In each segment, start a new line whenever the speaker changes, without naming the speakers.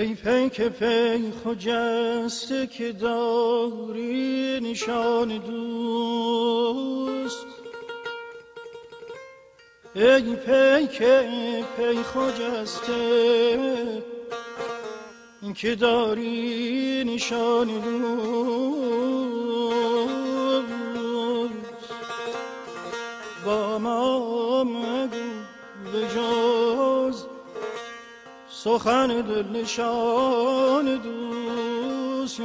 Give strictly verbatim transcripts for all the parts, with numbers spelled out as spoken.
ای پیک پی خجسته که داری نشان دوست، ای پیک پی خجسته که داری نشان دوست، با ما مگو به جز سخن دل نشان دوست.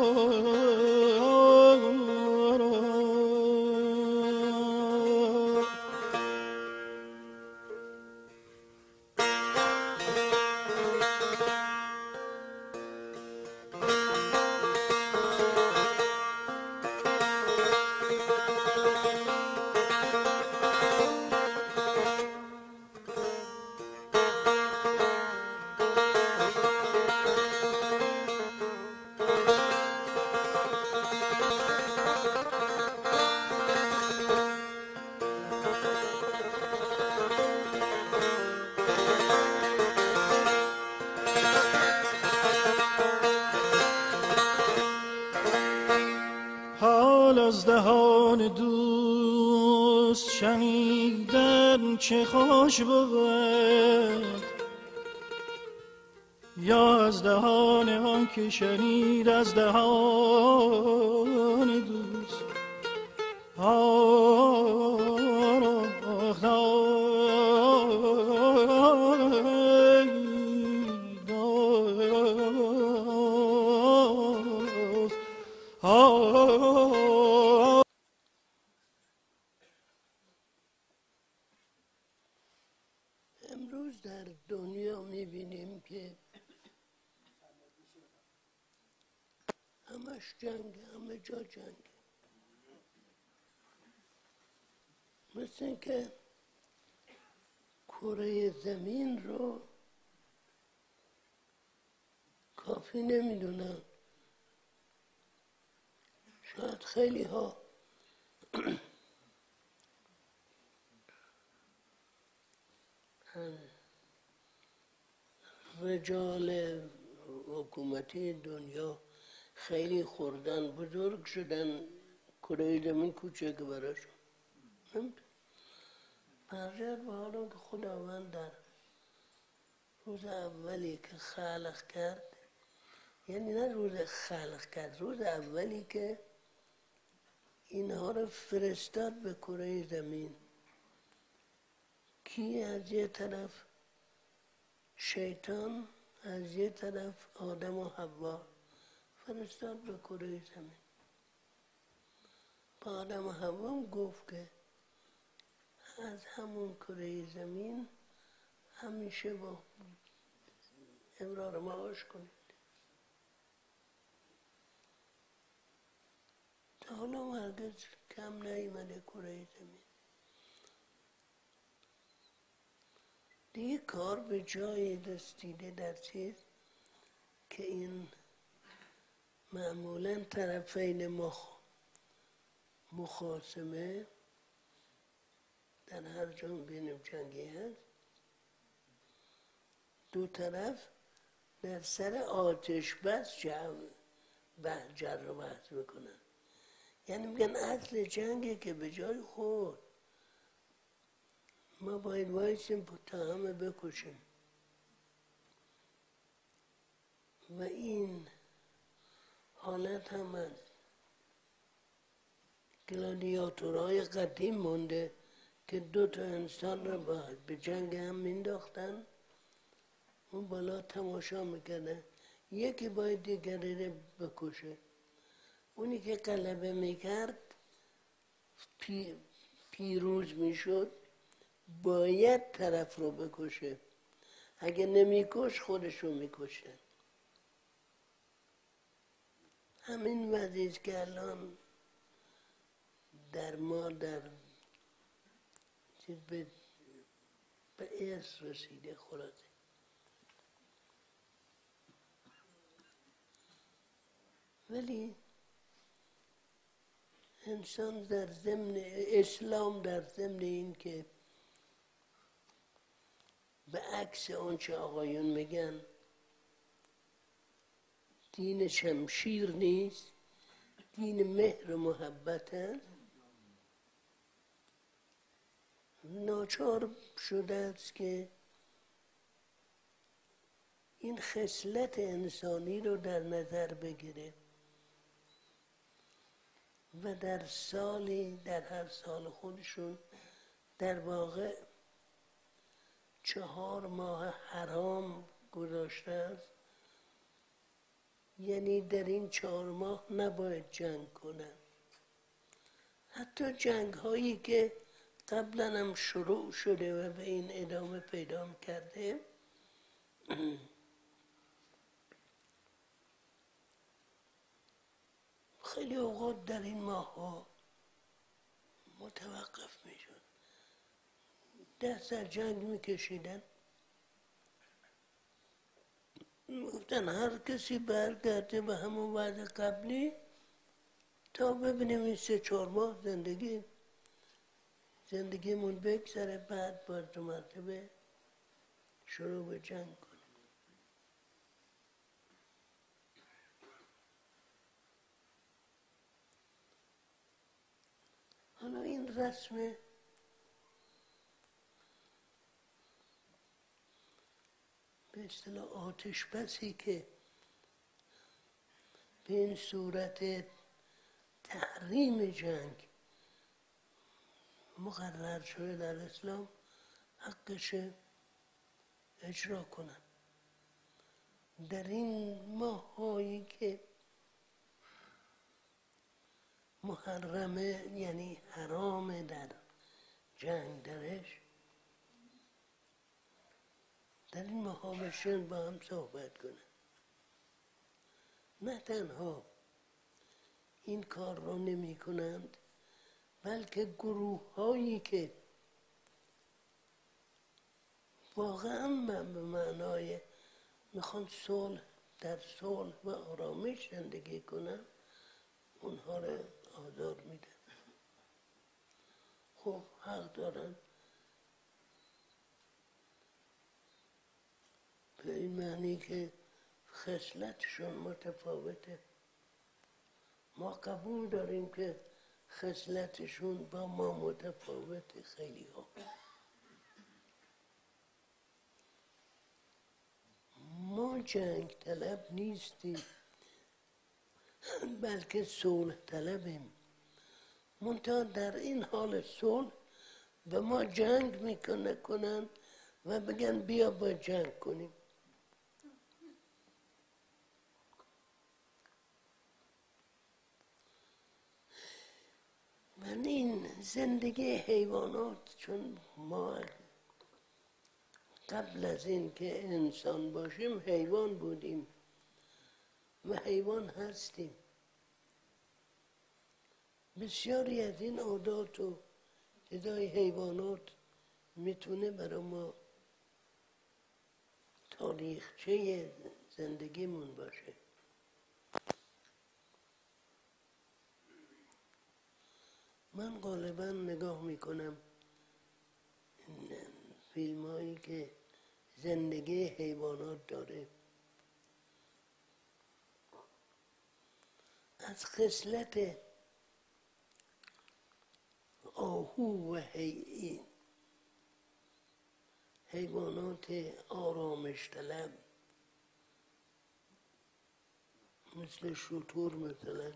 از دهان دوست شنیدن چه خوش بود، یا از دهان آن که شنید از دهان دوست.
امروز در دنیا میبینیم که همش جنگ، همه جا جنگ. مثل اینکه کره زمین رو کافی نمیدونن. شاید خیلی ها رجال حکومتی دنیا خیلی خوردن، بزرگ شدن، کره زمین کوچک براشون. برجر به حالا که خداوند در روز اولی که خلق کرد، یعنی نه روز خلق کرد، روز اولی که اینها رو فرستاد به کره زمین، کی از یه طرف شیطان، از یه طرف آدم و حوا فرستاد به کره زمین. با آدم و حوا هم گفت که از همون کره زمین همیشه با امرار معاش کنید. تا حالا هرگز کم نیامده کره زمین. دیگه کار به جایی رسیده در چیز که این معمولا طرفین مخ مخاصمه در هر جا بینیم جنگی هست، دو طرف در سر آتش بس جر و بحث میکنن. یعنی میگن اصل جنگه که به جای خود ما باید وایسیم تا همه بکشیم. و این حالت هم از گلادیاتورهای قدیم مونده که دو تا انسان را باید به جنگ هم مینداختن، اون بالا تماشا میکنه، یکی باید دیگری را بکشه. اونی که غلبه میکرد پی، پیروز میشد، باید طرف رو بکشه. اگه نمیکش خودشو میکشه. همین وضعیست که الان در ما در چیز به به ارث رسیده. خلاصه ولی انسان در ضمن اسلام، در ضمن این که به عکس آنچه آقایون میگن دین شمشیر نیست، دین مهر و محبت است. ناچار شده است که این خصلت انسانی رو در نظر بگیره و در سالی در هر سال خودشون در واقع چهار ماه حرام گذاشته است. یعنی در این چهار ماه نباید جنگ کنن. حتی جنگ هایی که قبلا هم شروع شده و به این ادامه پیدا کرده، خیلی اوقات در این ماه ها متوقف می شد. دست از جنگ می کشیدن، گفتن هر کسی برگرده به همون وضع قبلی تا ببینیم این سه چهار ماه زندگی زندگیمون بگذره، بعد باز دو مرتبه شروع به جنگ کنیم. حالا این رسم به اصطلاح آتش بسی که به این صورت تحریم جنگ مقرر شده در اسلام، حقش اجرا کنن. در این ماه هایی که محرمه، یعنی حرام در جنگ درش، در این ماه ها بشن با هم صحبت کنن. نه تنها این کار رو نمی کنند، بلکه گروه هایی که واقعا به معنای میخوان صلح در صلح و آرامش زندگی کنن، اونها رو آزار میدن. خب حق دارن، به این معنی که خصلتشون متفاوته. ما قبول داریم که خصلتشون با ما متفاوته. خیلی ها ما جنگ طلب نیستیم، بلکه صلح طلبیم. منتها در این حال صلح به ما جنگ میکنه کنن و بگن بیا با جنگ کنیم. من این زندگی حیوانات، چون ما قبل از این که انسان باشیم حیوان بودیم و حیوان هستیم، بسیاری از این عادات و چیزای حیوانات میتونه برای ما تاریخچه زندگیمون باشه. من غالبا نگاه میکنم فیلم هایی که زندگی حیوانات داره، از خصلت آهو و حی... حیوانات آرامش طلب مثل شتر مثلا،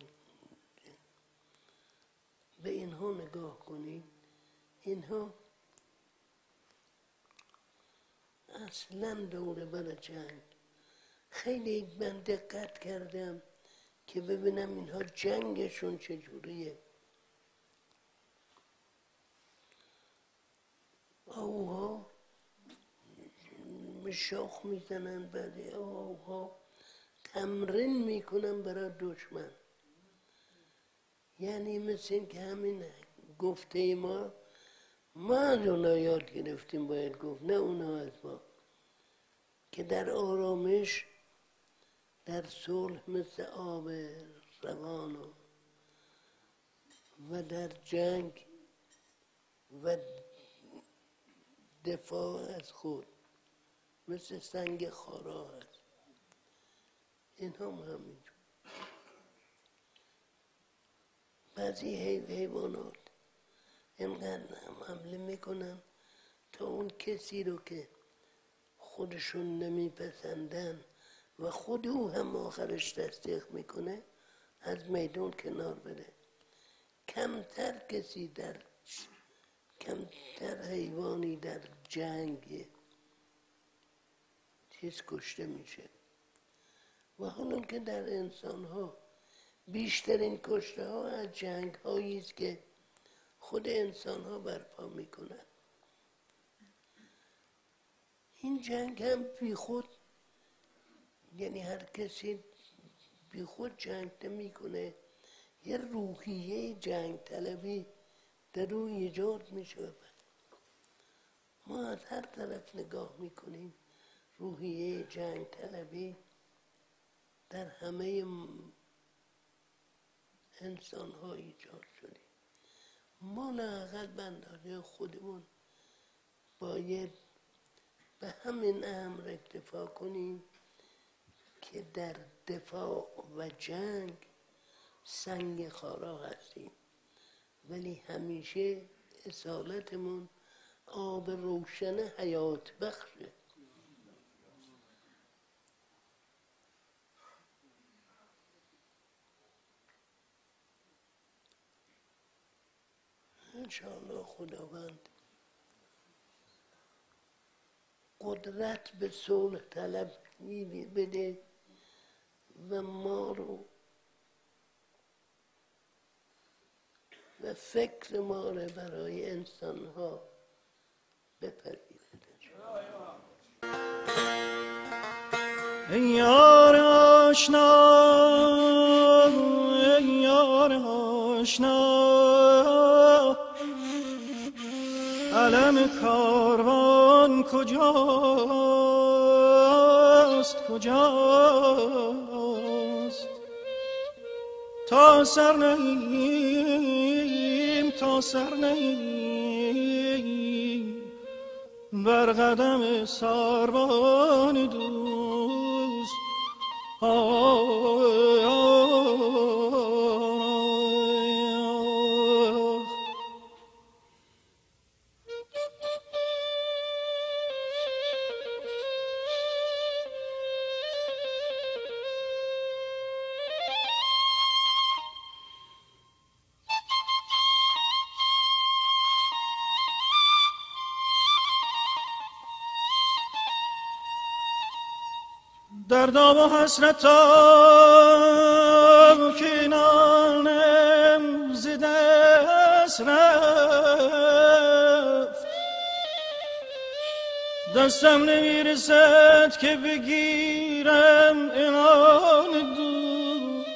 به اینها نگاه کنید. اینها اصلا دوره بر جنگ، خیلی من دقت کردم که ببینم اینها جنگشون چجوریه. آوها شاخ میزنن، بعد آوها تمرین میکنن برای دشمن. یعنی مثل این که همین گفته ما ما از اونا یاد گرفتیم باید گفت، نه اونا از ما، که در آرامش در صلح مثل آب روان و, و در جنگ و دفاع از خود مثل سنگ خارا است. این هم همینجور. بعضی حیوانات اینقدر هم حمله میکنن تا اون کسی رو که خودشون نمیپسندن و خود او هم آخرش تصدیق میکنه از میدون کنار بره. کمتر کسی در کمتر حیوانی در جنگ چیز کشته میشه. و حالا که در انسان ها بیشترین کشته ها از جنگ هایی است که خود انسان ها برپا میکنن. این جنگ هم بی خود، یعنی هر کسی بی خود جنگ نمیکنه، یه روحیه جنگ طلبی در اون ایجاد میشه. ما از هر طرف نگاه میکنیم روحیه جنگ طلبی در همه انسان ها ایجاد شده. ما لااقل به اندازه خودمون باید به همین امر اکتفا کنیم که در دفاع و جنگ سنگ خارا هستیم، ولی همیشه اصالتمون آب روشن حیات بخشه. انشاءالله خداوند قدرت به صلح طلب بده و ما رو و فکر ما رو برای انسان ها بپذیرد.
ای یار آشنا، ای یار آشنا، علم کاروان کجاست کجاست؟ تا سر نهیم تا سر نهیم بر قدم ساروان دوست. آه دردا و حسرتا که نانم ز دست رفت، دستم نمیرسد که بگیرم عنان دوست.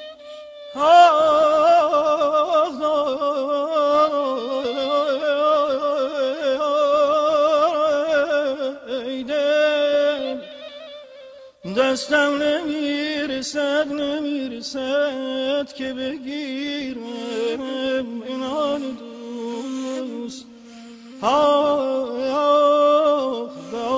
دستم نمیرسد نمیرسد که بگیرم عنان دوست. آه آه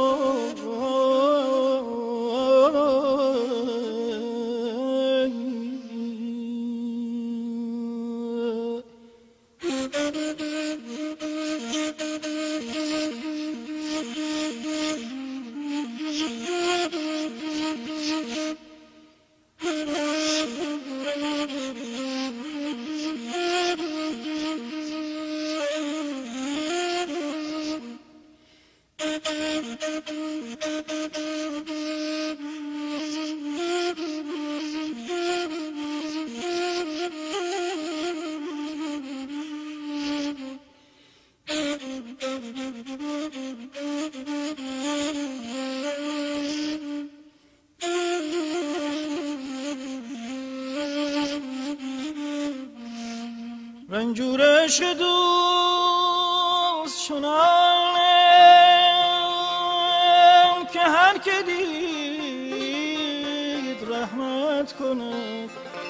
رنجورش دوست چنانم که هر که دید رحمت کند.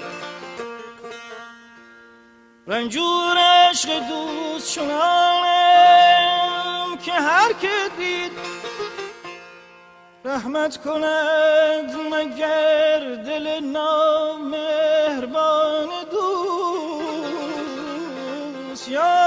رنجور عشق دوست چنانم که هر که دید رحمت کند مگر دل نامهربان دوست یا